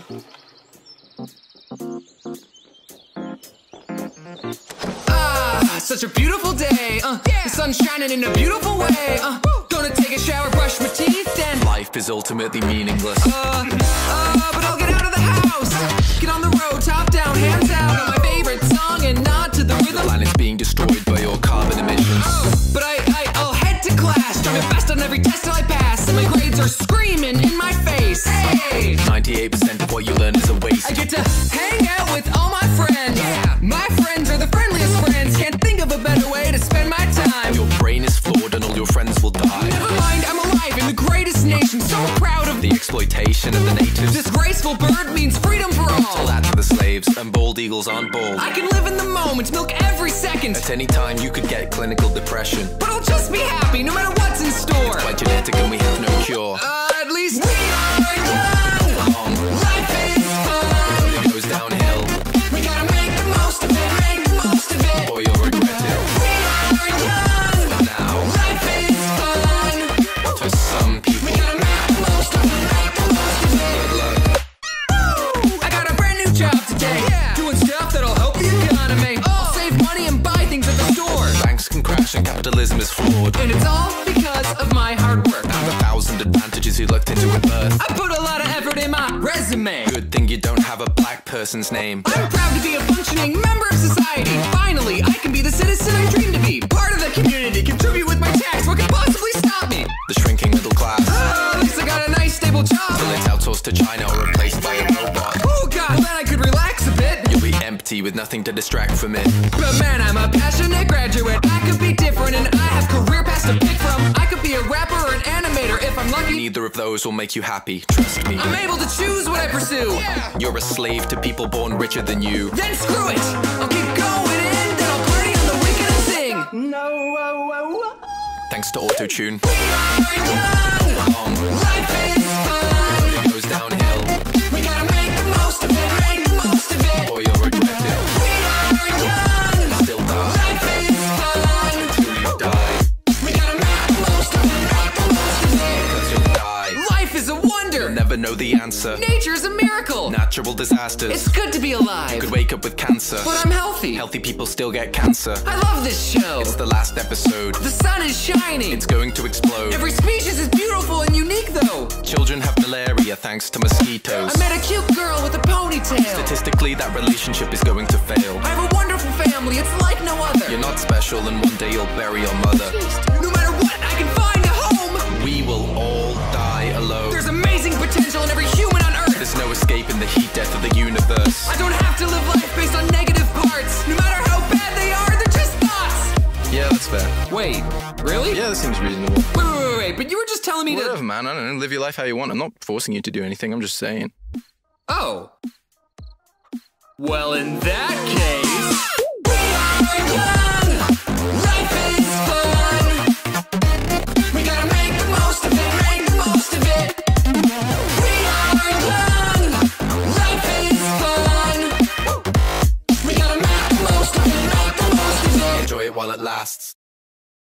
Such a beautiful day, the sun's shining in a beautiful way, gonna take a shower, brush my teeth, then life is ultimately meaningless. But I'll get out of the house, get on the road, top down, hands out, on my favorite song and nod to the rhythm. The planet's being destroyed by your carbon emissions. But I'll head to class, try my best on every test till I pass, and my grades are screaming in my face. Hey! 98% of what you learn is a waste. I get to hang out with all my friends. Yeah. My friends are the friendliest friends. Can't think of a better way to spend my time. Your brain is flawed and all your friends will die. Never mind, I'm alive in the greatest nation. So proud of the exploitation of the natives. This graceful bird means freedom for all. Tell that to the slaves, and bald eagles aren't bald. I can live in the moment, milk every second. At any time you could get clinical depression. But I'll just be happy no matter what's in store. It's quite genetic and we have no cure. At least we are young. Life is fun. It goes downhill. We gotta make the most of it, make the most of it. Or you'll regret it. We are young. Now life is fun. For some people, we gotta make the most of it, make the most of it. Good luck. I got a brand new job today, doing stuff that'll help the economy. I'll save money and buy things at the store. Banks can crash and capitalism is flawed. And it's all because of my hard work. I have 1,000 advantages you looked into at birth. I put a lot of effort in my resume. Good thing you don't have a black person's name. I'm proud to be a functioning member of society. Finally, I can be the citizen I dream to be. Part of the community, contribute with my tax. What could possibly stop me? The shrinking middle class. At least I got a nice stable job. Till it's outsourced to China or replaced by a robot. Oh god, then I could relax a bit. You'll be empty with nothing to distract from it. But man, I'm a passionate graduate. I could be different and I have career paths to pick from. I could be a rapper or an animator if I'm lucky. Neither of those will make you happy, trust me. I'm able to choose what I pursue. You're a slave to people born richer than you. Then screw it! I'll keep going in, then I'll party on the weekend and sing. No, Thanks to auto-tune. We are young. Life is fun. It goes downhill. We gotta make the most of it, make the most of it. Or you'll regret it. We are young. Still die. Life is fun. Until you die. We gotta make the most of it, make the most of it. Because you'll die. Life is a wonder. You'll never know the answer. Nature's a miracle. Natural disasters. It's good to be alive. You could wake up with cancer. But I'm healthy. Healthy people still get cancer. I love this show. It's the last episode. The sun is shining. It's going to explode. Every species is beautiful and unique though. Children have malaria thanks to mosquitoes. I met a cute girl with a ponytail. Statistically, that relationship is going to fail. I have a wonderful family, it's like no other. You're not special and one day you'll bury your mother. No matter what, I can find a home. We will all die alone. There's amazing potential in every human on Earth. There's no escaping the heat death of the universe. I don't have to live life based on negative parts. No matter how bad they are, they're just thoughts. Yeah, that's fair. Wait, really? Yeah, that seems reasonable. Wait, but you were just telling me to... Whatever, man. I don't know. Live your life how you want. I'm not forcing you to do anything. I'm just saying. Oh. Well, in that case...